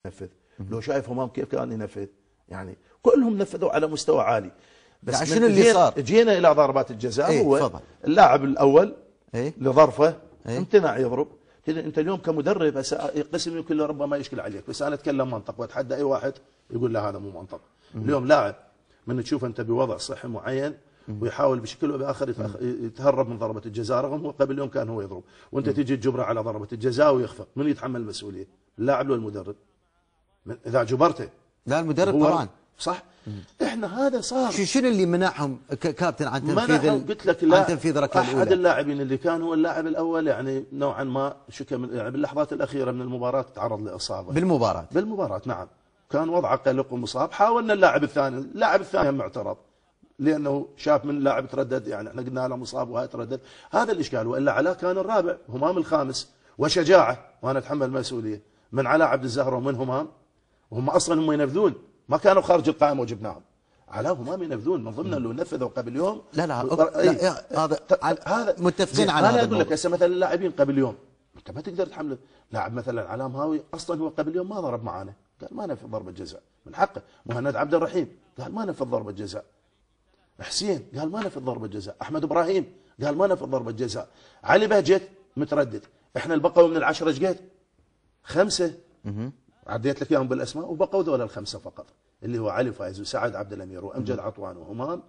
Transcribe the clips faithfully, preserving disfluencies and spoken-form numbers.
ينفذ، لو شايف همام كيف كان ينفذ، يعني كلهم نفذوا على مستوى عالي. بس شنو اللي صار؟ جينا الى ضربات الجزاء. ايه هو فضل. اللاعب الاول ايه؟ لظرفه ايه؟ امتنع يضرب. انت اليوم كمدرب قسم يمكن ربما يشكل عليك، بس انا اتكلم منطق واتحدى اي واحد يقول له هذا مو منطق. اليوم لاعب من تشوف انت بوضع صحي معين ويحاول بشكل او باخر يتهرب من ضربه الجزاء، رغم هو قبل يوم كان هو يضرب، وانت تيجي تجبره على ضربه الجزاء ويخفق، من يتحمل المسؤوليه؟ اللاعب ولا المدرب؟ اذا جبرته لا المدرب طبعا صح. احنا هذا صار. شنو اللي منعهم كابتن عن تنفيذ قلت لك لا، عن تنفيذ ركله الاولى؟ احد اللاعبين اللي كان هو اللاعب الاول يعني نوعا ما شكى من يعني باللحظات الاخيره من المباراه تعرض لاصابه. بالمباراه بالمباراه نعم، كان وضعه قلق ومصاب. حاولنا اللاعب الثاني، اللاعب الثاني هم اعترض لانه شاف من اللاعب تردد، يعني احنا قلنا له مصاب وهاي تردد، هذا الاشكال. والا علاء كان الرابع، همام الخامس، وشجاعه، وانا اتحمل المسؤوليه من علاء عبد الزهره ومن همام، وهم اصلا هم ينفذون، ما كانوا خارج القائمه وجبناهم. علاء وهمام ينفذون من ضمن اللي نفذوا قبل يوم. لا لا, أي. لا هذا هذا متفقين على هذا. هذا. انا اقول لك هسه مثلا اللاعبين قبل يوم انت ما تقدر تحمله. لاعب مثلا علاء مهاوي اصلا هو قبل يوم ما ضرب معانا، قال ما نفذ ضربه جزاء، من حقه. مهند عبد الرحيم قال ما نفذ ضربه جزاء. حسين قال ما نفذ ضربه جزاء. احمد ابراهيم قال ما نفذ ضربه جزاء. علي بهجت متردد. احنا البقوا من العشره ايش قد؟ خمسه. عديت لك اياهم بالاسماء، وبقوا ذول الخمسه فقط، اللي هو علي فايز وسعد عبد الامير وامجد عطوان وهمام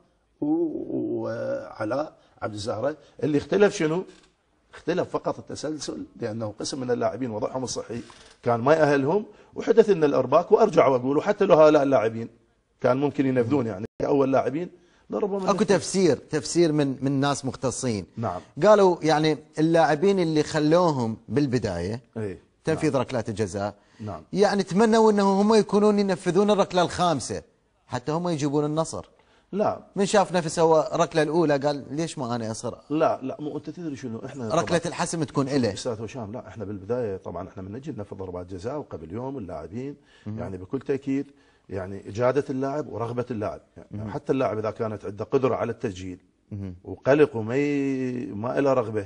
وعلاء عبد الزهره. اللي اختلف شنو؟ اختلف فقط التسلسل، لانه قسم من اللاعبين وضعهم الصحي كان ما يأهلهم، وحدث لنا الارباك. وارجع واقول وحتى لو هؤلاء اللاعبين كان ممكن ينفذون، يعني اول لاعبين ضربوا. اكو تفسير تفسير من من ناس مختصين. نعم. قالوا يعني اللاعبين اللي خلوهم بالبدايه ايه تنفيذ نعم. ركلات الجزاء، نعم، يعني تمنوا انه هم يكونون ينفذون الركله الخامسه حتى هم يجيبون النصر. لا، من شاف نفسه هو الركله الاولى قال ليش ما انا اصر؟ لا لا، مو انت تدري شنو، احنا ركله الحسم تكون إله استاذ هشام. لا احنا بالبدايه طبعا احنا من نجي ننفذ ضربات جزاء، وقبل يوم اللاعبين يعني بكل تاكيد يعني اجاده اللاعب ورغبه اللاعب، يعني حتى اللاعب اذا كانت عنده قدره على التسجيل وقلق وما ي... ما له رغبه،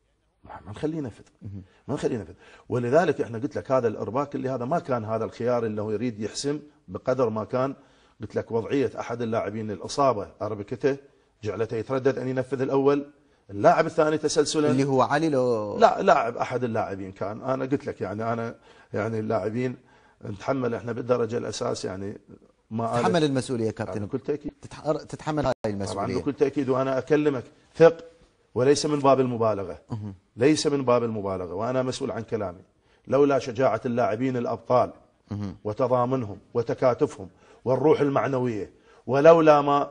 ما نخليه ينفذ، ما نخليه ينفذ. ولذلك احنا قلت لك هذا الارباك اللي هذا ما كان هذا الخيار اللي هو يريد يحسم، بقدر ما كان قلت لك وضعيه احد اللاعبين الاصابه اربكته جعلته يتردد ان ينفذ الاول، اللاعب الثاني تسلسلا اللي هو علي لو لا لاعب احد اللاعبين كان. انا قلت لك يعني انا يعني اللاعبين نتحمل احنا بالدرجه الاساس، يعني ما تتحمل المسؤوليه كابتن بكل تاكيد، تتحمل هاي المسؤوليه طبعا بكل تاكيد. وانا اكلمك ثق، وليس من باب المبالغه، ليس من باب المبالغه، وانا مسؤول عن كلامي. لولا شجاعه اللاعبين الابطال وتضامنهم وتكاتفهم والروح المعنويه، ولولا ما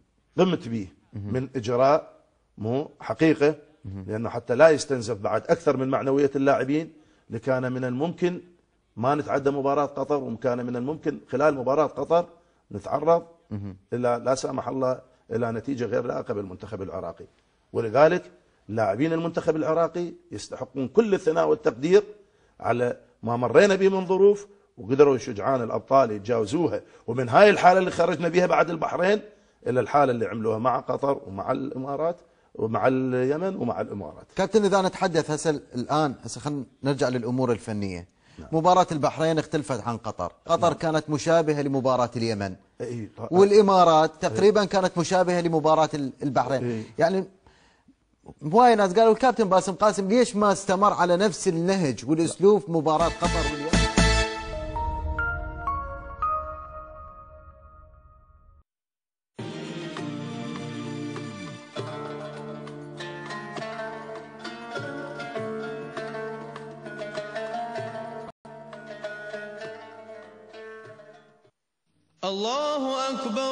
قمت به من اجراء مو حقيقه، لانه حتى لا يستنزف بعد اكثر من معنويه اللاعبين، لكان من الممكن ما نتعدى مباراه قطر، وكان من الممكن خلال مباراه قطر نتعرض الى لا سامح الله الى نتيجه غير لائقه بالمنتخب العراقي. ولذلك لاعبين المنتخب العراقي يستحقون كل الثناء والتقدير على ما مرينا به من ظروف، وقدروا شجعان الابطال يتجاوزوها، ومن هاي الحاله اللي خرجنا بها بعد البحرين الى الحاله اللي عملوها مع قطر ومع الامارات ومع اليمن ومع الامارات. كابتن اذا نتحدث هسه الان هسه خلينا نرجع للامور الفنيه. نعم. مباراة البحرين اختلفت عن قطر، قطر نعم. كانت مشابهة لمباراة اليمن، إيه. والامارات تقريبا إيه. كانت مشابهة لمباراة البحرين. إيه. يعني هواي ناس قالوا الكابتن باسم قاسم ليش ما استمر على نفس النهج والاسلوب في مباراة قطر واليمن؟ الله أكبر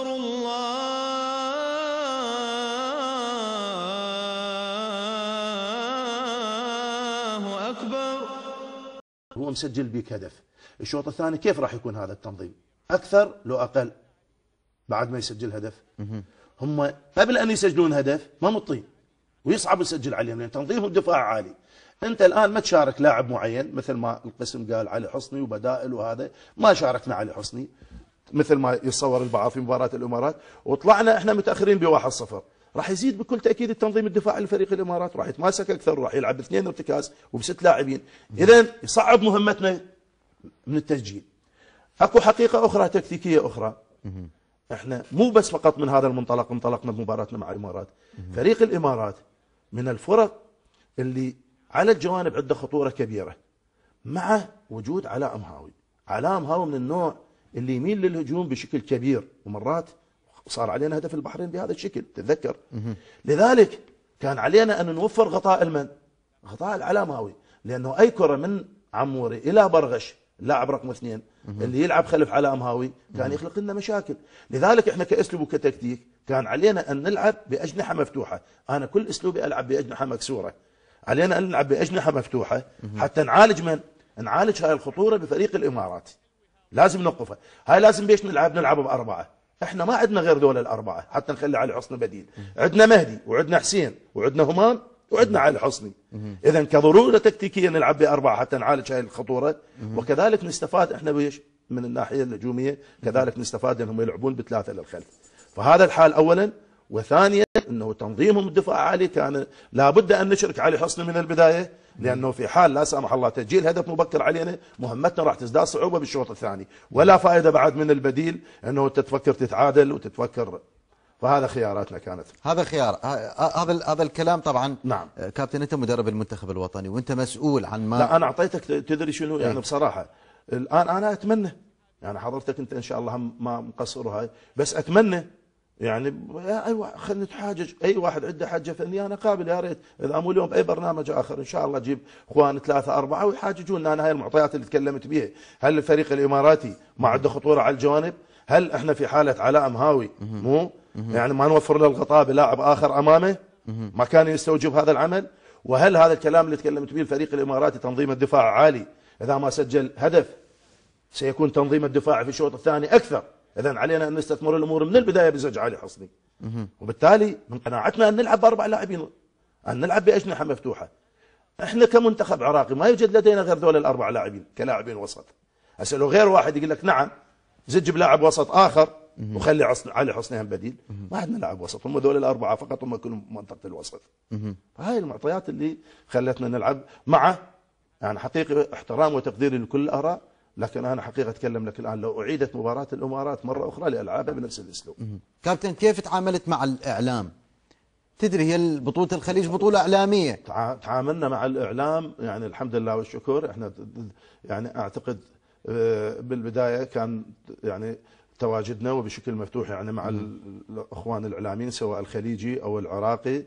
الله أكبر. هو مسجل بيك هدف، الشوط الثاني كيف راح يكون هذا التنظيم؟ أكثر لو أقل بعد ما يسجل هدف. هم قبل أن يسجلون هدف ما مطين ويصعب يسجل عليهم، لأن تنظيمهم دفاع عالي. أنت الآن ما تشارك لاعب معين مثل ما القسم قال علي حصني وبدائل وهذا، ما شاركنا علي حصني مثل ما يتصور البعض في مباراة الإمارات، وطلعنا احنا متأخرين بواحد صفر. راح يزيد بكل تأكيد التنظيم الدفاعي لفريق الإمارات، راح يتماسك أكثر، وراح يلعب باثنين ارتكاز وبست لاعبين، إذن يصعب مهمتنا من التسجيل. اكو حقيقه اخرى تكتيكيه اخرى. احنا مو بس فقط من هذا المنطلق انطلقنا بمباراتنا مع الامارات. فريق الامارات من الفرق اللي على الجوانب عنده خطوره كبيره، مع وجود علاء مهاوي. علاء مهاوي من النوع اللي يميل للهجوم بشكل كبير، ومرات صار علينا هدف البحرين بهذا الشكل تتذكر. لذلك كان علينا ان نوفر غطاء المن غطاء العلاء مهاوي، لانه اي كره من عموري الى برغش اللاعب رقم اثنين اللي يلعب خلف علاء مهاوي كان يخلق لنا مشاكل. لذلك احنا كاسلوب وكتكتيك كان علينا ان نلعب باجنحه مفتوحه. انا كل اسلوبي العب باجنحه مكسوره، علينا ان نلعب باجنحه مفتوحه حتى نعالج من نعالج هاي الخطوره بفريق الامارات. لازم نوقفها، هاي لازم بيش نلعب نلعب باربعه. احنا ما عندنا غير دول الاربعه حتى نخلي علي حسني بديل. عندنا مهدي وعندنا حسين وعندنا همام وعندنا علي حسني. اذا كضروره تكتيكيه نلعب باربعه حتى نعالج هاي الخطوره، وكذلك نستفاد احنا بيش من الناحيه الهجوميه، كذلك نستفاد انهم يلعبون بثلاثه للخلف. فهذا الحال اولا. وثانيا انه تنظيمهم الدفاع عالي كان لابد ان نشرك علي حسني من البدايه، لانه في حال لا سامح الله تسجيل هدف مبكر علينا مهمتنا راح تزداد صعوبه بالشوط الثاني، ولا فائده بعد من البديل انه تتفكر تتعادل وتتفكر. فهذا خياراتنا كانت. هذا خيار. هذا هذا الكلام طبعا. نعم كابتن، انت مدرب المنتخب الوطني وانت مسؤول عن ما. لا انا اعطيتك تدري شنو يعني بصراحه. الان انا اتمنى يعني حضرتك انت ان شاء الله ما مقصر هاي، بس اتمنى يعني ايوه خلينا نتحاجج، اي واحد عنده حجه فنيه انا قابل، يا ريت اذا مو اليوم باي برنامج اخر ان شاء الله اجيب اخوان ثلاثه اربعه ويحاججونا. انا هاي المعطيات اللي تكلمت بها. هل الفريق الاماراتي ما عنده خطوره على الجوانب؟ هل احنا في حاله علاء مهاوي مو يعني ما نوفر له الغطاء بلاعب اخر امامه؟ ما كان يستوجب هذا العمل؟ وهل هذا الكلام اللي تكلمت به الفريق الاماراتي تنظيم الدفاع عالي، اذا ما سجل هدف سيكون تنظيم الدفاع في الشوط الثاني اكثر. اذا علينا ان نستثمر الامور من البدايه بزوج علي حسني. وبالتالي من قناعتنا ان نلعب باربع لاعبين، ان نلعب باجنحه مفتوحه. احنا كمنتخب عراقي ما يوجد لدينا غير ذول الاربع لاعبين كلاعبين وسط. هسه لو غير واحد يقول لك نعم زج بلاعب وسط اخر وخلي علي حسني هم بديل، ما عندنا لاعب وسط، هم ذول الاربعه فقط هم كلهم منطقه الوسط. فهاي المعطيات اللي خلتنا نلعب مع يعني حقيقه احترام وتقديري لكل الاراء. لكن انا حقيقه اتكلم لك الان لو اعيدت مباراه الامارات مره اخرى لالعابها بنفس الاسلوب. كابتن، كيف تعاملت مع الاعلام؟ تدري هي بطوله الخليج بطوله اعلاميه. تعاملنا مع الاعلام يعني الحمد لله والشكر. احنا يعني اعتقد بالبدايه كان يعني تواجدنا وبشكل مفتوح يعني مع الاخوان الاعلاميين سواء الخليجي او العراقي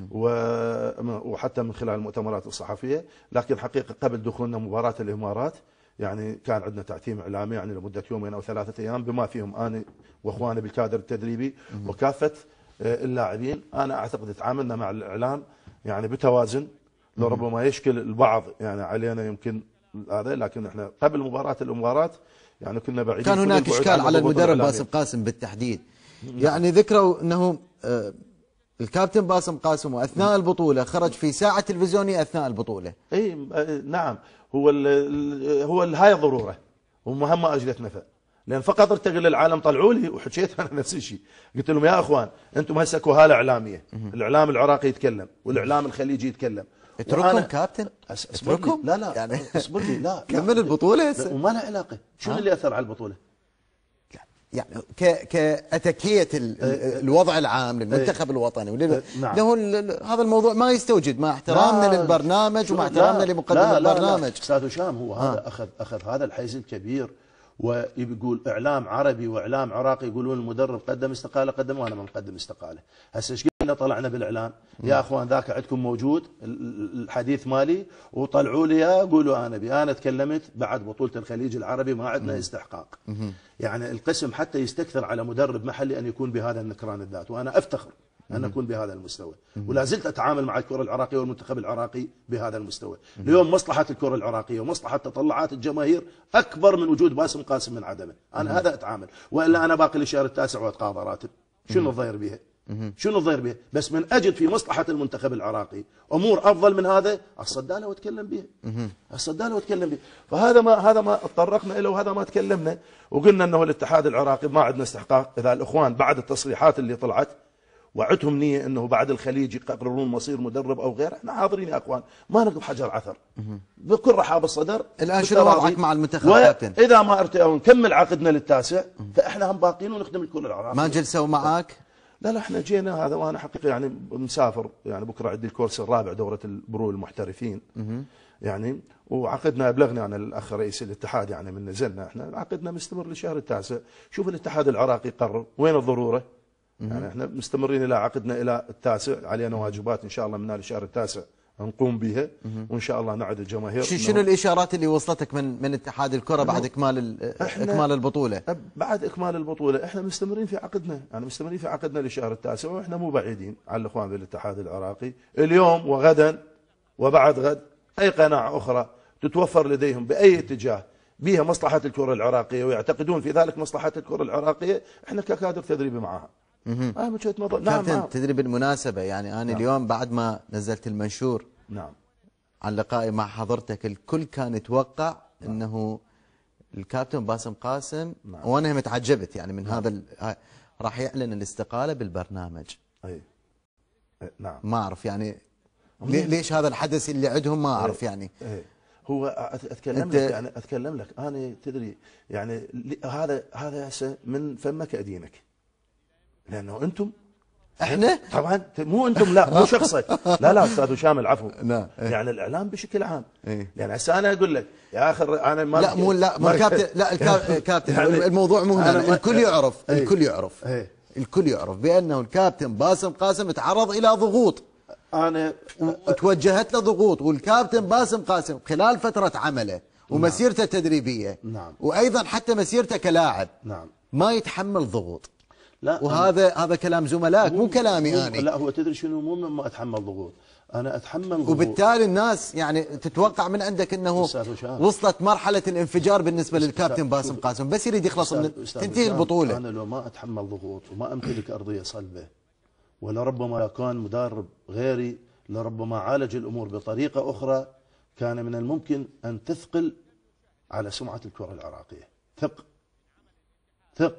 وحتى من خلال المؤتمرات الصحفيه. لكن حقيقه قبل دخولنا مباراه الامارات يعني كان عندنا تعتيم اعلامي يعني لمده يومين او ثلاثه ايام بما فيهم انا واخواني بالكادر التدريبي وكافه اللاعبين. انا اعتقد تعاملنا مع الاعلام يعني بتوازن، لو ربما يشكل البعض يعني علينا يمكن هذا، لكن احنا قبل مباراه الامارات يعني كنا بعيدين. كان هناك اشكال على المدرب باسم قاسم بالتحديد. يعني ذكروا انه الكابتن باسم قاسم واثناء البطوله خرج في ساعه تلفزيونيه اثناء البطوله. اي نعم، هو ال هو ال هاي ضروره ومهم ما اجلت نفع، لان فقط ارتقل للعالم طلعوا لي وحكيت انا نفس الشيء، قلت لهم يا اخوان انتم هسه كهاله اعلاميه، الاعلام العراقي يتكلم والاعلام الخليجي يتكلم. اتركهم كابتن، اتركهم. لا لا يعني اصبر لي. لا كمل البطوله هسه وما لها علاقه. شو اللي اثر على البطوله؟ يعني ك كاتكيه الوضع العام للمنتخب الوطني ولل... نعم. له هذا الموضوع ما يستوجب مع احترامنا للبرنامج ومع احترامنا لمقدم لا البرنامج. لا استاذ هشام هو هذا آه. اخذ اخذ هذا الحيز الكبير، ويقول اعلام عربي واعلام عراقي يقولون المدرب قدم استقاله قدم وانا ما مقدم استقاله. هسه ايش قلنا طلعنا بالاعلام يا اخوان ذاك عندكم موجود الحديث مالي وطلعوا لي اياه قولوا انا بي انا تكلمت بعد بطوله الخليج العربي ما عندنا استحقاق. يعني القسم حتى يستكثر على مدرب محلي ان يكون بهذا النكران الذات، وانا افتخر ان اكون بهذا المستوى، ولا زلت اتعامل مع الكره العراقيه والمنتخب العراقي بهذا المستوى. اليوم مصلحه الكره العراقيه ومصلحه تطلعات الجماهير اكبر من وجود باسم قاسم من عدمه، انا هذا اتعامل، والا انا باقي لي الشهر التاسع واتقاضى راتب، شنو الضير بها؟ شنو الضير بها؟ بس من اجد في مصلحه المنتخب العراقي امور افضل من هذا اصدى له واتكلم بها. اصدى له واتكلم بها، فهذا ما هذا ما تطرقنا له وهذا ما تكلمنا، وقلنا انه الاتحاد العراقي ما عندنا استحقاق. اذا الاخوان بعد التصريحات اللي طلعت وعدهم نية أنه بعد الخليج يقررون مصير مدرب أو غيره، احنا حاضرين يا أخوان، ما نقف حجر عثر بكل رحاب الصدر. الآن شنو وضعك مع المنتخب كابتن؟ وإذا ما ارتئوا نكمل عقدنا للتاسع، فإحنا هم باقيين ونخدم الكل العراقي. ما جلسوا معاك؟ لا لا احنا جينا هذا، وانا حقيقه يعني مسافر، يعني بكره عندي الكورس الرابع دوره البرو المحترفين يعني، وعقدنا ابلغني عن الاخ رئيس الاتحاد يعني من نزلنا، احنا عقدنا مستمر للشهر التاسع. شوف الاتحاد العراقي قرر وين الضروره، يعني احنا مستمرين الى عقدنا الى التاسع، علينا واجبات ان شاء الله من الشهر التاسع نقوم بها، وان شاء الله نعد الجماهير. شنو الاشارات اللي وصلتك من من اتحاد الكره بعد اكمال اكمال البطوله؟ بعد اكمال البطوله احنا مستمرين في عقدنا، يعني مستمرين في عقدنا للشهر التاسع، واحنا مو بعيدين على الاخوان بالاتحاد العراقي. اليوم وغدا وبعد غد اي قناعه اخرى تتوفر لديهم باي اتجاه بها مصلحه الكره العراقيه ويعتقدون في ذلك مصلحه الكره العراقيه، احنا ككادر تدريبي معها. اه من وجهه نظر. نعم كابتن تدري بالمناسبه يعني انا نعم. اليوم بعد ما نزلت المنشور نعم عن لقائي مع حضرتك، الكل كان يتوقع نعم. انه الكابتن باسم قاسم نعم. وانا متعجبت يعني من نعم. هذا راح يعلن الاستقاله بالبرنامج. اي نعم ما اعرف يعني ليش هذا الحدث اللي عندهم، ما اعرف يعني. أي. هو اتكلم لك يعني اتكلم لك انا تدري يعني هذا هذا هسه من فمك ادينك، لانه انتم احنا طبعا مو انتم، لا مو شخصك، لا لا استاذ هشام العفو. لا يعني الاعلام بشكل عام. إيه؟ يعني هسه انا اقول لك يا اخي انا ما لا مو لا مو كابتن، لا الكابتن يعني الموضوع مو هنا، الكل يعرف ايه؟ الكل يعرف ايه؟ الكل يعرف بانه الكابتن باسم قاسم تعرض الى ضغوط، انا وتوجهت له ضغوط، والكابتن باسم قاسم خلال فتره عمله ومسيرته التدريبيه نعم. وايضا حتى مسيرته كلاعب نعم ما يتحمل ضغوط. لا وهذا هذا كلام زملائك مو كلامي انا. لا هو تدري شنو، مو ما اتحمل ضغوط، انا اتحمل ضغوط، وبالتالي الناس يعني تتوقع من عندك انه وصلت مرحله الانفجار بالنسبه للكابتن باسم قاسم، بس يريد يخلص من تنتهي البطوله. انا لو ما اتحمل ضغوط وما امتلك ارضيه صلبه، ولربما كان مدرب غيري لربما عالج الامور بطريقه اخرى، كان من الممكن ان تثقل على سمعه الكره العراقيه. ثق ثق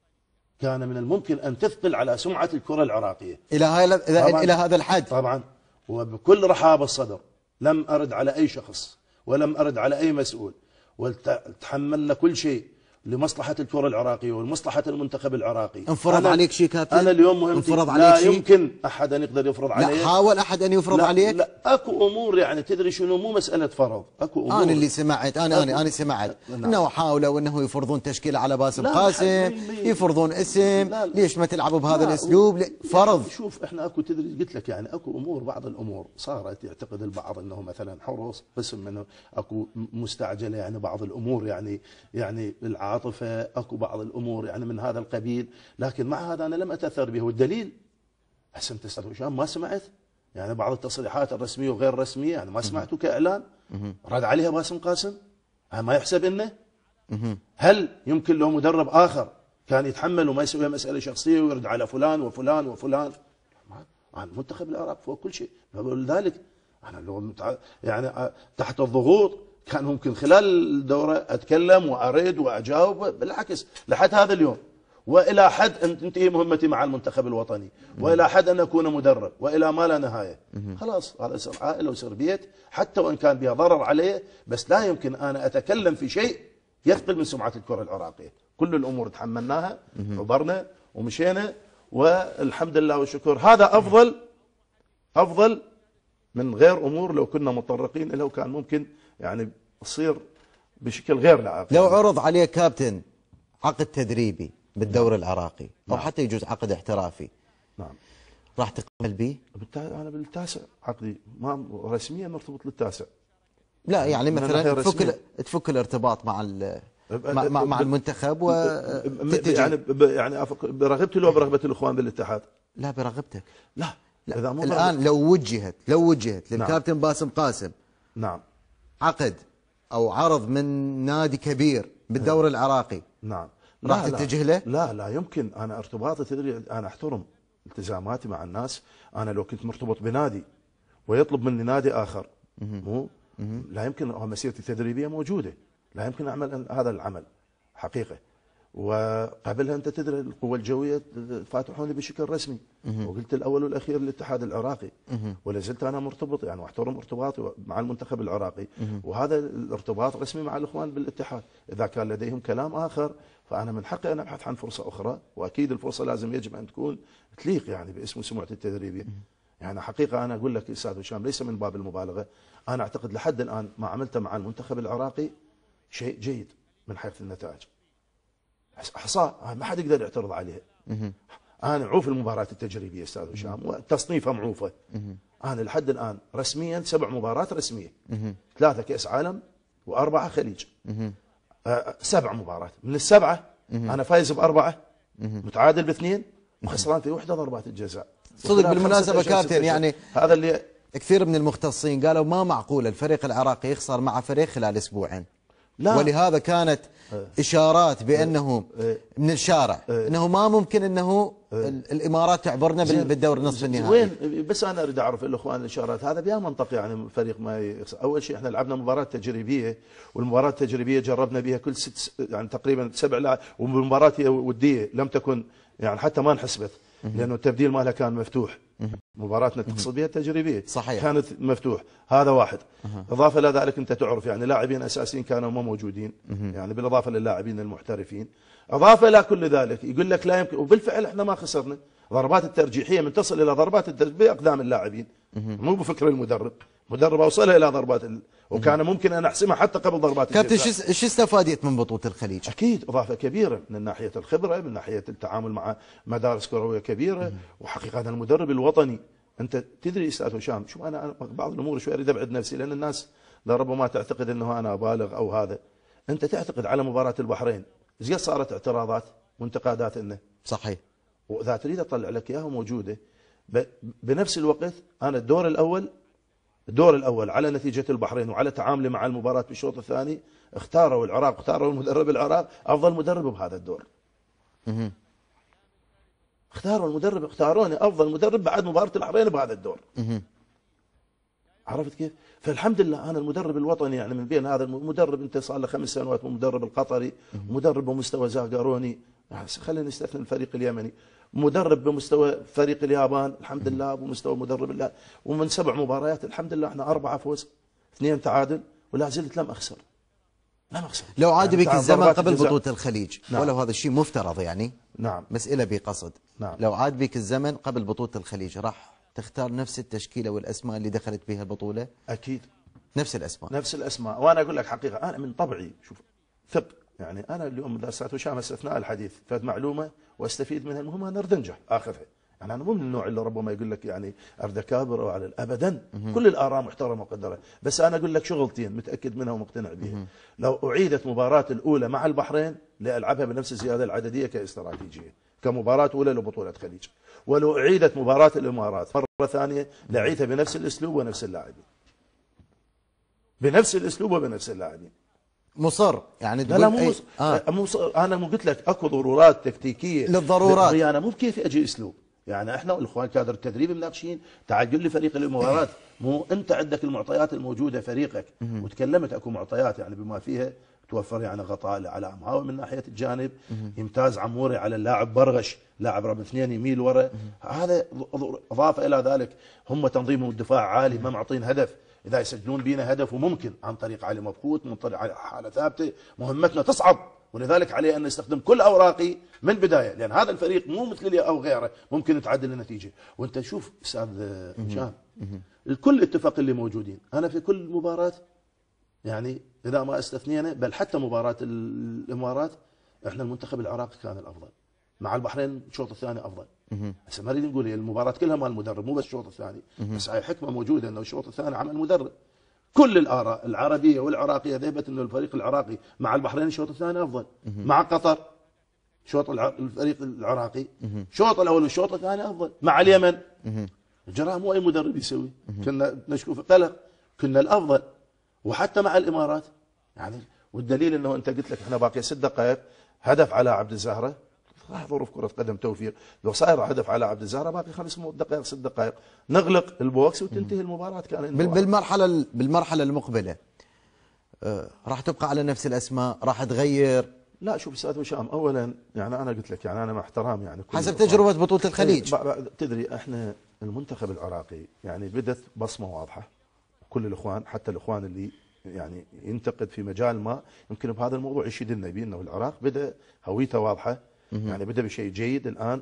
كان من الممكن ان تثقل على سمعه الكره العراقيه الى هذا الى هذا الحد. طبعا وبكل رحاب الصدر لم ارد على اي شخص ولم ارد على اي مسؤول، وتحملنا كل شيء لمصلحه الكره العراقيه ولمصلحه المنتخب العراقي. انفرض عليك شيء كابتن؟ انا اليوم مهمتي انفرض عليك لا شيء؟ يمكن احد ان يقدر يفرض علي. لا حاول احد ان يفرض لا عليك؟ لا اكو امور يعني تدري شنو، مو مساله فرض، اكو امور انا اللي سمعت انا انا انا سمعت نعم. انه حاولوا انه يفرضون تشكيله على باسم قاسم، يفرضون اسم، لا لا ليش ما تلعبوا بهذا الاسلوب؟ فرض. شوف احنا اكو تدري قلت لك يعني اكو امور، بعض الامور صارت يعتقد البعض انه مثلا حرص قسم منه، اكو مستعجله يعني بعض الامور يعني يعني العاطفه، اكو بعض الامور يعني من هذا القبيل، لكن مع هذا انا لم اتاثر به. والدليل هسه انت استاذ هشام ما سمعت يعني بعض التصريحات الرسميه وغير الرسميه، يعني ما سمعته كاعلان رد عليها باسم قاسم؟ ما يحسب انه هل يمكن له مدرب اخر كان يتحمل وما يسوي مساله شخصيه ويرد على فلان وفلان وفلان؟ عن منتخب العراق فوق كل شيء. ولذلك انا لو يعني تحت الضغوط كان ممكن خلال الدوره اتكلم وارد واجاوب، بالعكس لحد هذا اليوم والى حد ان تنتهي مهمتي مع المنتخب الوطني، والى حد ان اكون مدرب، والى ما لا نهايه. خلاص هذا يصير عائله ويصير بيت، حتى وان كان بها ضرر عليه، بس لا يمكن انا اتكلم في شيء يثقل من سمعه الكره العراقيه. كل الامور تحملناها، عبرنا ومشينا، والحمد لله والشكر. هذا افضل افضل من غير امور لو كنا متطرقين له، كان ممكن يعني تصير بشكل غير لائق. لو عرض عليه كابتن عقد تدريبي بالدوري العراقي او نعم. حتى يجوز عقد احترافي، نعم راح تقبل به؟ انا بالتاسع عقدي ما رسميا مرتبط للتاسع. لا يعني مثلا تفك تفك الارتباط مع مع, مع المنتخب وتتجه يعني يعني برغبتي لو برغبه الاخوان بالاتحاد؟ لا برغبتك. لا, لا. إذا مو الان لو وجهت لو وجهت للكابتن نعم. باسم قاسم نعم عقد او عرض من نادي كبير بالدوري العراقي، نعم راح تتجه له؟ لا لا يمكن. انا ارتباطي تدري انا احترم التزاماتي مع الناس. انا لو كنت مرتبط بنادي ويطلب مني نادي اخر مو لا يمكن، مسيرتي التدريبيه موجوده، لا يمكن اعمل هذا العمل حقيقه. وقبلها انت تدري القوى الجويه فاتحوني بشكل رسمي، وقلت الاول والاخير الاتحاد العراقي، ولا زلت انا مرتبط يعني واحترم ارتباطي مع المنتخب العراقي، وهذا الارتباط رسمي مع الاخوان بالاتحاد. اذا كان لديهم كلام اخر فانا من حقي ان ابحث عن فرصه اخرى، واكيد الفرصه لازم يجب ان تكون تليق يعني باسم وسمعتي التدريبيه. يعني حقيقه انا اقول لك استاذ هشام ليس من باب المبالغه، انا اعتقد لحد الان ما عملته مع المنتخب العراقي شيء جيد من حيث النتائج. احصاء ما حد يقدر يعترض عليها. انا معوف المباراه التجريبيه استاذ هشام وتصنيفها معوفه. انا لحد الان رسميا سبع مباريات رسميه، ثلاثه كاس عالم واربعه خليج. أه سبع مباريات، من السبعه انا فايز باربعه، متعادل باثنين، وخسران في وحده ضربات الجزاء. صدق بالمناسبه كابتن، يعني هذا اللي كثير من المختصين قالوا ما معقول الفريق العراقي يخسر مع فريق خلال اسبوعين. لا. ولهذا كانت اشارات بانه من الشارع انه ما ممكن انه الامارات تعبرنا بالدور نصف النهائي. وين بس انا اريد اعرف الاخوان الاشارات هذا بها منطق، يعني فريق ما يخسر. اول شيء احنا لعبنا مباراه تجريبيه، والمباراه التجريبيه جربنا بها كل ست يعني تقريبا سبع لاعب، والمباراه وديه لم تكن يعني حتى ما انحسبت لانه التبديل مالها كان مفتوح. مباراتنا تقصد بها التجريبيه صحيح كانت مفتوح، هذا واحد. اضافه الى ذلك انت تعرف يعني لاعبين اساسيين كانوا ما موجودين، يعني بالاضافه للاعبين المحترفين. اضافه الى كل ذلك يقول لك لا يمكن، وبالفعل احنا ما خسرنا. ضربات الترجيحيه من تصل الى ضربات الترجيح باقدام اللاعبين، مو بفكر المدرب. المدرب اوصلها الى ضربات ال... وكان ممكن ان احسمها حتى قبل ضربات الجزاء. كابتن ايش استفادت من بطوله الخليج؟ اكيد اضافه كبيره من ناحيه الخبره، من ناحيه التعامل مع مدارس كرويه كبيره، وحقيقه هذا المدرب الوطني. انت تدري استاذ هشام، شوف انا بعض الامور شوي اريد ابعد نفسي، لان الناس لربما تعتقد انه انا ابالغ او هذا. انت تعتقد على مباراه البحرين ايش قد صارت اعتراضات وانتقادات انه صحيح، واذا تريد اطلع لك اياها موجوده. بنفس الوقت انا الدور الاول الدور الاول على نتيجه البحرين وعلى تعاملي مع المباراه بالشوط الثاني اختاروا العراق، اختاروا المدرب العراق افضل مدرب بهذا الدور. اختاروا المدرب، اختاروني افضل مدرب بعد مباراه البحرين بهذا الدور. عرفت كيف؟ فالحمد لله انا المدرب الوطني يعني من بين هذا المدرب، انت صار له خمس سنوات المدرب القطري، مدرب بمستوى زاغاروني، خلينا نستثني الفريق اليمني، مدرب بمستوى فريق اليابان الحمد لله، بمستوى مدرب الله، ومن سبع مباريات الحمد لله احنا اربعه فوز اثنين تعادل، ولا زلت لم اخسر. لم اخسر. لو عاد بك الزمن قبل بطوله الخليج، نعم. ولو هذا الشيء مفترض يعني، نعم، مساله بقصد، نعم. لو عاد بك الزمن قبل بطوله الخليج راح تختار نفس التشكيله والاسماء اللي دخلت بها البطوله؟ اكيد نفس الاسماء نفس الاسماء. وانا اقول لك حقيقه انا من طبعي شوف ثق، يعني انا اليوم اذا استاذ هشام استثناء الحديث فد معلومه واستفيد منها، المهم انا اريد انجح اخذها. يعني انا مو من النوع اللي ربما يقول لك يعني اريد اكابر او على ابدا، كل الاراء محترمه ومقدره، بس انا اقول لك شغلتين متاكد منها ومقتنع بها. لو اعيدت مباراه الاولى مع البحرين لالعبها بنفس الزياده العدديه كاستراتيجيه كمباراه اولى لبطوله خليج، ولو اعيدت مباراه الامارات مره ثانيه لاعيدها بنفس الاسلوب ونفس اللاعبين. بنفس الاسلوب وبنفس اللاعبين. مصر يعني لا لا مو مصر. آه. مصر انا مو قلت لك اكو ضرورات تكتيكيه للضرورات، انا مو بكيف اجي اسلوب. يعني احنا والاخوان كادر التدريب مناقشين، تعال قل لي فريق الامارات، مو انت عندك المعطيات الموجوده فريقك، وتكلمت اكو معطيات يعني بما فيها توفر يعني غطاء على عمهاوي من ناحيه الجانب، يمتاز عموري على اللاعب برغش، لاعب رقم اثنين يميل ورا، هذا اضافه الى ذلك هم تنظيمهم الدفاع عالي، ما معطين هدف، اذا يسجلون بينا هدف وممكن عن طريق علي مبخوت، من طريق حاله ثابته، مهمتنا تصعب، ولذلك عليه ان نستخدم كل اوراقي من البدايه، لان هذا الفريق مو مثل لي او غيره ممكن يتعدل النتيجه. وانت شوف استاذ هشام الكل اتفق اللي موجودين، انا في كل مباراه يعني اذا ما استثنينا، بل حتى مباراه الامارات احنا المنتخب العراقي كان الافضل، مع البحرين الشوط الثاني افضل. هسه ما نريد نقول المباراه كلها مال المدرب، مو بس الشوط الثاني، بس هاي حكمه موجوده انه الشوط الثاني عمل مدرب. كل الاراء العربيه والعراقيه ذهبت انه الفريق العراقي مع البحرين الشوط الثاني افضل، مع قطر شوط الفريق العراقي الشوط الاول والشوط الثاني افضل، مع اليمن الجراح مو اي مدرب يسوي، كنا نشكو في قلق، كنا الافضل، وحتى مع الامارات يعني. والدليل انه انت قلت لك احنا باقي ست دقائق، هدف على عبد الزهره، ظروف كرة قدم توفيق، لو صاير هدف على عبد الزهره باقي خمس دقائق ست دقائق نغلق البوكس وتنتهي المباراة. كان بالمرحلة بالمرحلة المقبلة آه راح تبقى على نفس الاسماء، راح تغير؟ لا شوف استاذ وشام، اولا يعني انا قلت لك يعني انا مع احترام يعني حسب تجربه بطوله الخليج. تدري احنا المنتخب العراقي يعني بدت بصمه واضحه، كل الاخوان حتى الاخوان اللي يعني ينتقد في مجال ما يمكن بهذا الموضوع يشيد لنا بانه العراق بدا هويته واضحه، يعني بدا بشيء جيد الان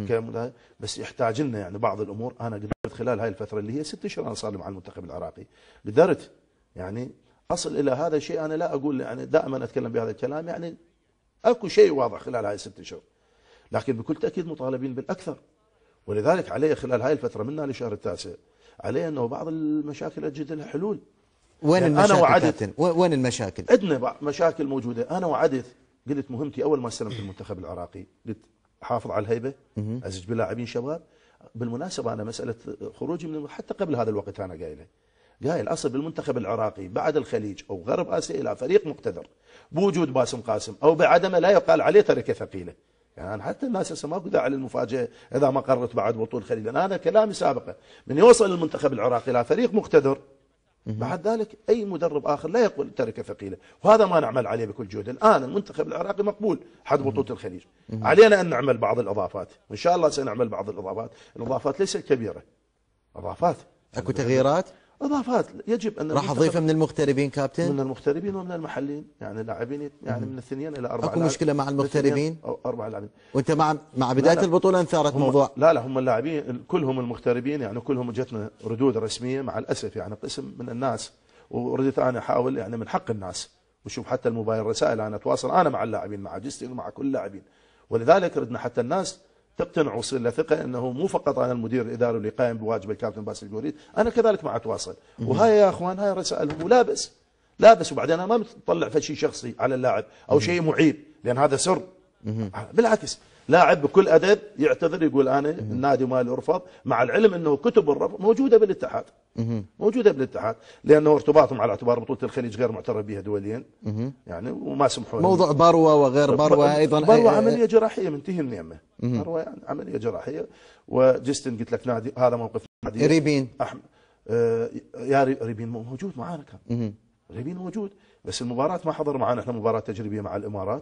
بس يحتاج لنا يعني بعض الامور. انا قدرت خلال هاي الفتره اللي هي ست اشهر انا صار لي مع المنتخب العراقي، قدرت يعني اصل الى هذا الشيء. انا لا اقول يعني دائما اتكلم بهذا الكلام، يعني اكو شيء واضح خلال هاي الست اشهر، لكن بكل تاكيد مطالبين بالاكثر. ولذلك عليه خلال هاي الفتره منا لشهر التاسع عليه انه بعض المشاكل اجد لها حلول. وين يعني المشاكل أنا وعدت وين المشاكل؟ عندنا مشاكل موجوده. انا وعدت قلت مهمتي اول ما استلمت المنتخب العراقي قلت احافظ على الهيبه، ازج بلاعبين شباب. بالمناسبه انا مساله خروجي من حتى قبل هذا الوقت انا قايله قايل اصل بالمنتخب العراقي بعد الخليج او غرب اسيا الى فريق مقتدر بوجود باسم قاسم او بعدمه لا يقال عليه تركه ثقيله. يعني حتى الناس هسه ماكو داعي للمفاجاه اذا ما قررت بعد بطوله الخليج، لان هذا كلامي سابقا من يوصل المنتخب العراقي الى فريق مقتدر بعد ذلك اي مدرب اخر لا يقول تركه ثقيله، وهذا ما نعمل عليه بكل جهد. الان المنتخب العراقي مقبول حد بطوله الخليج، علينا ان نعمل بعض الاضافات، وان شاء الله سنعمل بعض الاضافات، الاضافات ليست كبيره، اضافات اكو تغييرات؟ اضافات يجب ان راح اضيفها من المغتربين كابتن؟ من المغتربين ومن المحليين، يعني لاعبين يعني من الاثنين الى اربع. اكو مشكله مع المغتربين؟ او اربع لاعبين. وانت مع مع بدايه لا لا البطوله انثارت موضوع؟ لا لا هم اللاعبين كلهم المغتربين، يعني كلهم جتنا ردود رسميه مع الاسف، يعني قسم من الناس ورديت انا احاول يعني من حق الناس وشوف حتى الموبايل رسائل انا اتواصل انا مع اللاعبين مع جستي ومع كل اللاعبين، ولذلك ردنا حتى الناس تقتنع ويصير له ثقه انه مو فقط انا المدير الاداري اللي قائم بواجب الكابتن باسل الجوريد، انا كذلك مع اتواصل. وهاي يا اخوان هاي رسائلهم ولا بس لا بس. وبعدين انا ما مطلع في شيء شخصي على اللاعب او شيء معيب لان هذا سر، بالعكس لاعب بكل ادب يعتذر يقول انا النادي مالي ارفض، مع العلم انه كتب الرفض موجوده بالاتحاد موجوده بالاتحاد لانه ارتباطهم على اعتبار بطوله الخليج غير معترف بها دوليا يعني وما سمحوا. موضوع بروه وغير بروه ايضا بروه عمليه جراحيه منتهي من يمه، بروه يعني عمليه جراحيه. وجستن قلت لك نادي هذا موقف نادي ريبين احمد آه يا ريبين موجود معانا كان ريبين موجود، بس المباراه ما حضر معنا، احنا مباراه تجريبيه مع الامارات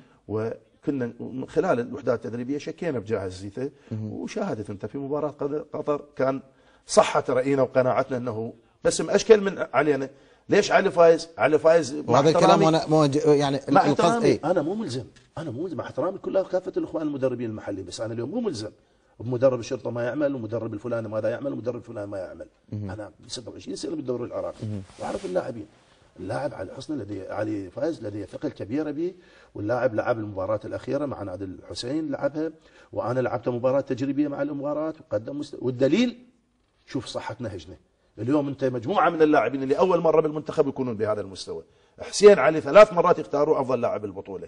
و كنا من خلال الوحدات التدريبيه شكينا بجاهزيته، وشاهدت انت في مباراه قطر كان صحت راينا وقناعتنا انه بس اشكل من علينا. ليش علي فايز؟ علي فايز وهذا الكلام وانا موجه يعني مع احترامي ايه؟ انا مو ملزم، انا مو ملزم مع احترامي كل كافه الاخوان المدربين المحليين، بس انا اليوم مو ملزم بمدرب الشرطه ما يعمل ومدرب الفلاني ماذا يعمل ومدرب الفلاني ما يعمل. انا ستة وعشرين سنه بالدوري العراقي واعرف اللاعبين. اللاعب علي حسني لديه علي فايز لديه ثقه كبيره به، واللاعب لعب المباراه الاخيره مع نادي الحسين لعبها، وانا لعبت مباراه تجريبيه مع الامارات وقدم مست... والدليل شوف صحه نهجنا. اليوم انت مجموعه من اللاعبين اللي اول مره بالمنتخب يكونون بهذا المستوى. حسين علي ثلاث مرات يختاروا افضل لاعب البطوله،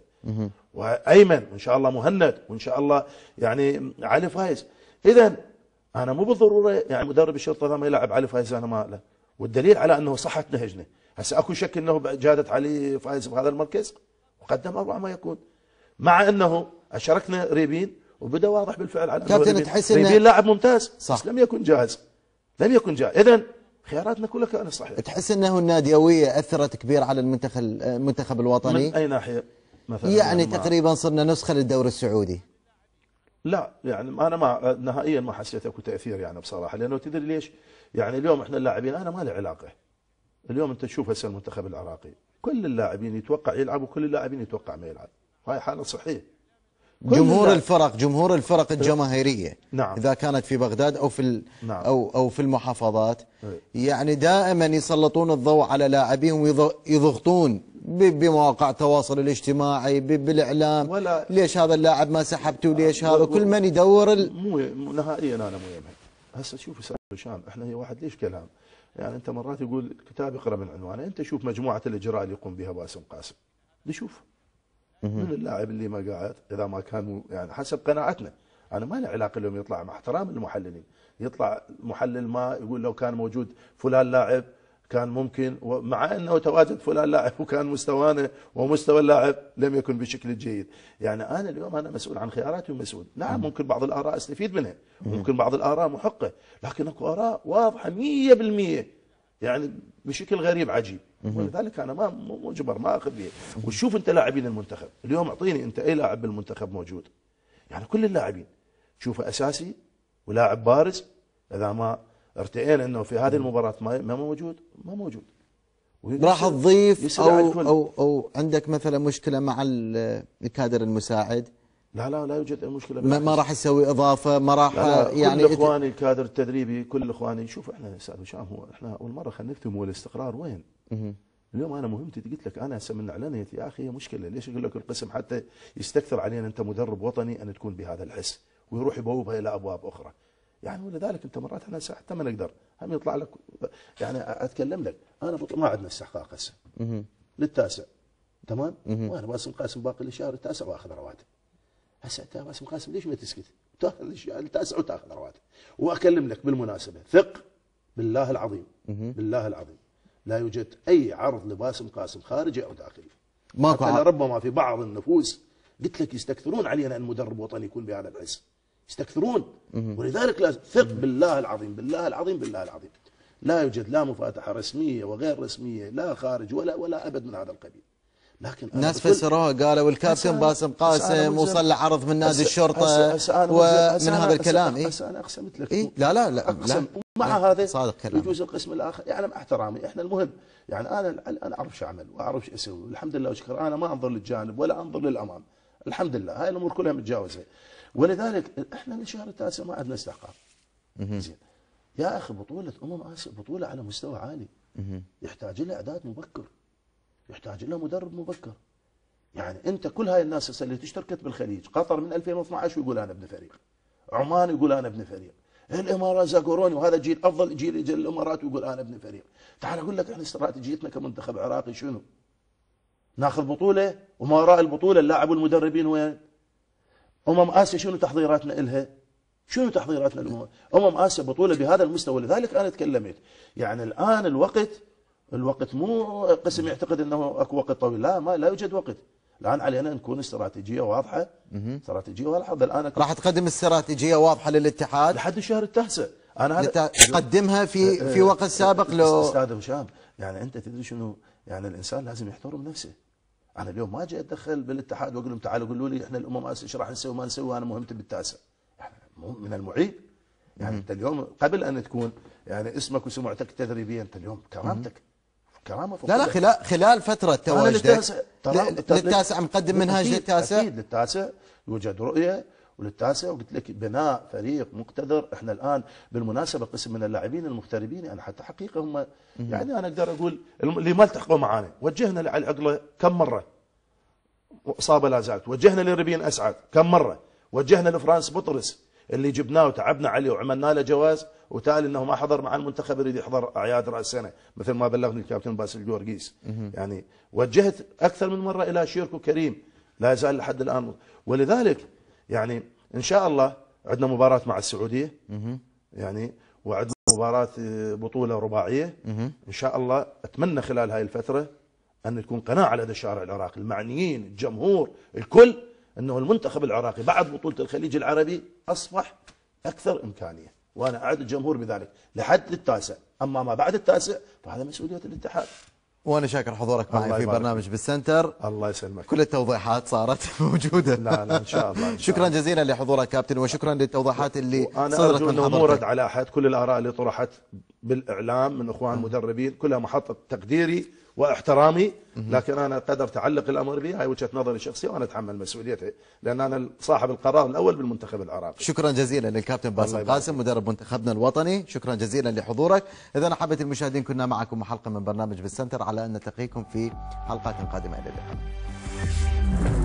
وايمن وان شاء الله مهند وان شاء الله يعني علي فايز. اذا انا مو بالضروره يعني مدرب الشرطه اذا ما يلعب علي فايز انا ما له، والدليل على انه صحه نهجنا. هسه اكو شك انه جادت علي فايز بهذا المركز وقدم اربع ما يكون، مع انه اشركنا ريبين وبدا واضح بالفعل على كابتن تحس انه ريبين لاعب ممتاز صح. بس لم يكن جاهز لم يكن جاهز. اذا خياراتنا كلها كانت صحيحه. تحس انه الناديويه اثرت كبير على المنتخب المنتخب الوطني؟ من اي ناحيه مثلا؟ يعني تقريبا صرنا نسخه للدوري السعودي. لا يعني انا ما نهائيا ما حسيت اكو تاثير يعني بصراحه، لانه تدري ليش؟ يعني اليوم احنا اللاعبين انا ما لي علاقه. اليوم انت تشوف هسه المنتخب العراقي كل اللاعبين يتوقع يلعب وكل اللاعبين يتوقع ما يلعب، هاي حاله صحيه. جمهور الفرق جمهور الفرق الجماهيريه نعم. اذا كانت في بغداد او في نعم. او او في المحافظات يعني دائما يسلطون الضوء على لاعبيهم ويضغطون بمواقع التواصل الاجتماعي بالاعلام ولا ليش هذا اللاعب ما سحبته ليش هذا كل من يدور ال... مو نهائيا انا مو يمهل. هسه شوف استاذ هشام احنا هي واحد ليش كلام يعني انت مرات يقول الكتاب يقرا من عنوانه، انت شوف مجموعه الاجراء اللي يقوم بها باسم قاسم نشوف من اللاعب اللي ما قاعد اذا ما كان يعني حسب قناعتنا. انا ما لي علاقه اليوم يطلع مع احترام المحللين يطلع محلل ما يقول لو كان موجود فلان لاعب كان ممكن، ومع انه تواجد فلان لاعب وكان مستوانا ومستوى اللاعب لم يكن بشكل جيد. يعني انا اليوم انا مسؤول عن خياراتي ومسؤول، نعم ممكن بعض الاراء استفيد منها ممكن بعض الاراء محقه، لكن اكو اراء واضحه مية بالمية يعني بشكل غريب عجيب ولذلك انا ما مجبر ما اخذ به. وشوف انت لاعبين المنتخب اليوم، اعطيني انت اي لاعب بالمنتخب موجود، يعني كل اللاعبين شوفه اساسي ولاعب بارز. اذا ما ارتئينا انه في هذه المباراه ما ما موجود ما موجود راح تضيف او او او عندك مثلا مشكله مع الكادر المساعد؟ لا لا لا يوجد اي مشكله. ما, ما راح تسوي اضافه؟ ما راح يعني كل اخواني الكادر التدريبي كل اخواني شوف احنا استاذ هشام، هو احنا اول مره خلينا نفتهم هو الاستقرار وين؟ اليوم انا مهمتي قلت لك انا هسه من اعلنت يا اخي هي مشكله، ليش اقول لك القسم حتى يستكثر علينا انت مدرب وطني ان تكون بهذا الحس ويروح يبوبها الى ابواب اخرى. يعني ولذلك انت مرات احنا حتى ما نقدر هم يطلع لك يعني اتكلم لك انا ما عندنا استحقاق هسه للتاسع تمام؟ وانا باسم قاسم باقي الشهر التاسع واخذ رواتب. هسه انت باسم قاسم ليش ما تسكت؟ تاخذ التاسع وتاخذ رواتب. واكلم لك بالمناسبه ثق بالله العظيم بالله العظيم لا يوجد اي عرض لباسم قاسم خارجي او داخلي. ماكو عرض. ربما في بعض النفوس قلت لك يستكثرون علينا ان مدرب وطني يكون بهذا الحس. يستكثرون ولذلك لازم ثق بالله العظيم بالله العظيم بالله العظيم لا يوجد لا مفاتحه رسميه وغير رسميه لا خارج ولا ولا ابد من هذا القبيل. لكن الناس فسروها قالوا الكابتن باسم قاسم وصل له عرض من نادي الشرطه ومن هذا الكلام. اي انا اقسمت لك إيه؟ لا لا لا, لا. مع هذا صادق كلام. يجوز القسم الاخر يعني مع احترامي احنا المهم يعني انا انا اعرف شو اعمل واعرف شو اسوي الحمد لله وشكر. انا ما انظر للجانب ولا انظر للامام الحمد لله، هاي الامور كلها متجاوزه. ولذلك احنا للشهر التاسع ما عندنا استحقاق. زين يا اخي بطوله امم اسيا بطوله على مستوى عالي يحتاج لها اعداد مبكر، يحتاج لها مدرب مبكر. يعني انت كل هاي الناس اللي اشتركت بالخليج، قطر من ألفين واثني عشر يقول انا ابن فريق، عمان يقول انا ابن فريق، الامارات زاكوروني وهذا جيل افضل جيل جيل الامارات ويقول انا ابن فريق. تعال اقول لك احنا استراتيجيتنا كمنتخب عراقي شنو؟ ناخذ بطوله وما وراء البطوله اللاعب والمدربين وين؟ امم اسيا شنو تحضيراتنا الها؟ شنو تحضيراتنا الامم؟ امم اسيا بطوله بهذا المستوى. لذلك انا تكلمت يعني الان الوقت الوقت مو قسم يعتقد انه اكو وقت طويل، لا ما لا يوجد وقت. الان علينا نكون استراتيجيه واضحه استراتيجيه واضحه. الان راح تقدم استراتيجيه واضحه للاتحاد لحد الشهر التاسع. انا هذا تقدمها في في وقت سابق لو استاذ هشام. يعني انت تدري شنو يعني الانسان لازم يحترم نفسه. انا اليوم ما اجي اتدخل بالاتحاد واقول لهم تعالوا قولوا لي احنا الامم اسيا ايش راح نسوي ما نسوي، انا مهمتي بالتاسع. يعني من المعيب يعني انت اليوم قبل ان تكون يعني اسمك وسمعتك التدريبيه انت اليوم كرامتك كرامه لا لا خلال خلال فتره تواجدك للتاسع مقدم منهاج للتاسع. اكيد للتاسع يوجد رؤيه وللتاسع وقلت لك بناء فريق مقتدر. احنا الان بالمناسبه قسم من اللاعبين المغتربين يعني حتى حقيقه هم يعني انا اقدر اقول اللي ما التحقوا معنا وجهنا لعلي عقله كم مره اصابه لا زالت، وجهنا لربين اسعد كم مره، وجهنا لفرانس بطرس اللي جبناه وتعبنا عليه وعملنا له جواز وتالي انه ما حضر مع المنتخب يريد يحضر اعياد راس السنه مثل ما بلغني الكابتن باسل جورجيس. يعني وجهت اكثر من مره الى شيركو كريم لا يزال لحد الان. ولذلك يعني ان شاء الله عندنا مباراه مع السعوديه يعني وعندنا مباراه بطوله رباعيه ان شاء الله. اتمنى خلال هاي الفتره ان تكون قناعه لدى الشارع العراقي المعنيين الجمهور الكل انه المنتخب العراقي بعد بطوله الخليج العربي اصبح اكثر امكانيه، وانا اعد الجمهور بذلك لحد التاسع. اما ما بعد التاسع فهذا مسؤوليه الاتحاد. وانا شاكر حضورك معي في برنامج بالسنتر. الله يسلمك. كل التوضيحات صارت موجوده. لا لا ان شاء الله, إن شاء شكرا الله. جزيلا لحضورك كابتن وشكرا للتوضيحات اللي أنا صدرت من حضرتك. مو رد على احد، كل الاراء اللي طرحت بالاعلام من اخوان مدربين كلها محطه تقديري واحترامي، لكن انا قدرت اعلق الامر بها، هاي وجهه نظري الشخصيه وانا اتحمل مسؤوليتها لان انا صاحب القرار الاول بالمنتخب العراقي. شكرا جزيلا للكابتن باسم قاسم مدرب منتخبنا الوطني، شكرا جزيلا لحضورك. اذا احبه المشاهدين كنا معكم حلقه من برنامج بالسنتر، على ان نلتقيكم في حلقات قادمه. الى اللقاء.